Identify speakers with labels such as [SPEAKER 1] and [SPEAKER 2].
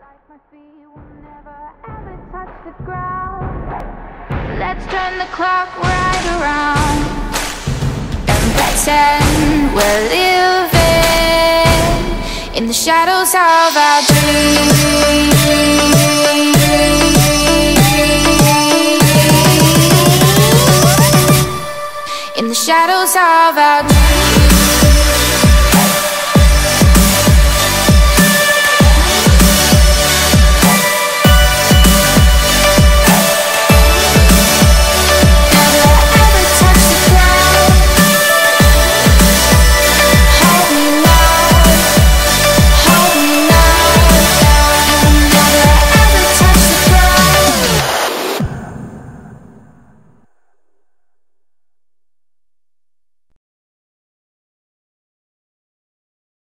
[SPEAKER 1] My feet will never ever touch the ground. Let's turn the clock right around and pretend we're living in the shadows of our dreams. In the shadows of our dreams.